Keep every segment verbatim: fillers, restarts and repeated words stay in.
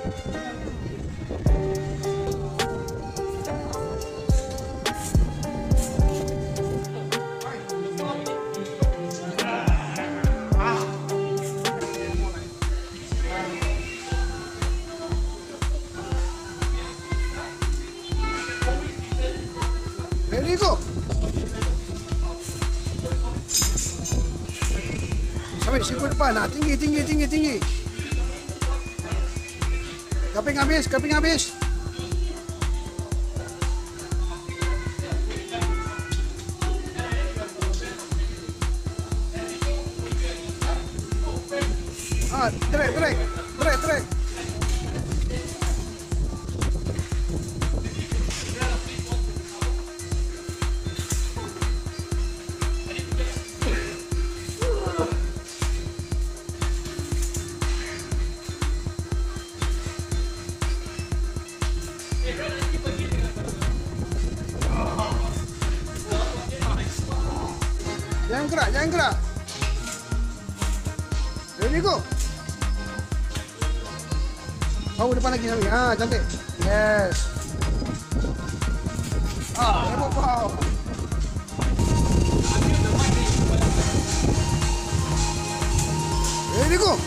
Ready, go. Sampai siku depan. Nah, tinggi, tinggi, tinggi, tinggi. Kaping habis, kaping habis. Ah, trek, trek, trek, trek. Jangan gerak, jangan gerak. Ready, go. Bawa depan lagi, Sami. Ah, cantik. Yes. Ah, hebat kau. Ready, go.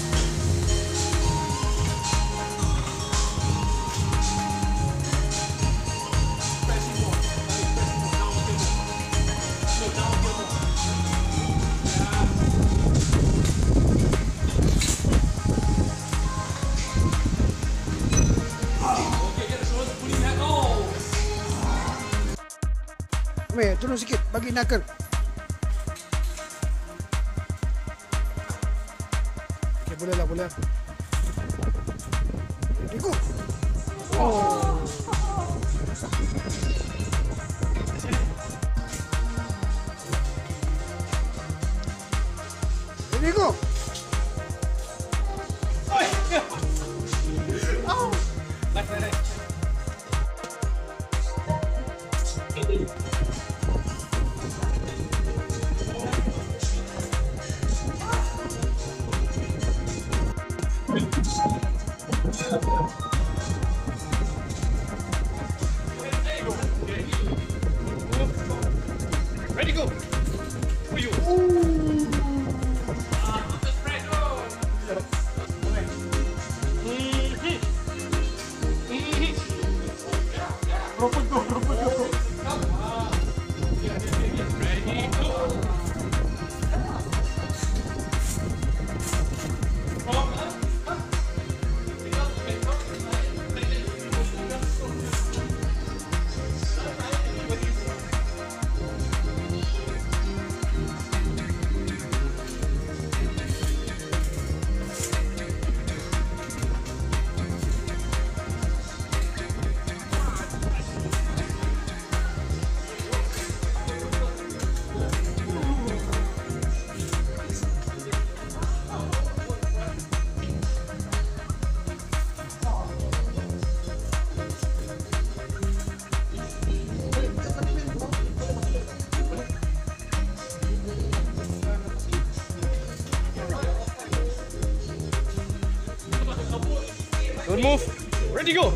Meh, turun sikit, bagi knuckle. Okey, boleh lah, boleh lah. Ready, go. Oh. Ready, go. Oh. Baik, baik. Ready, go. For you. Rumput go, rumput go. Ready, go. Don't move. Ready, go.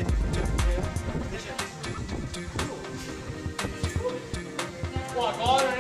Wow,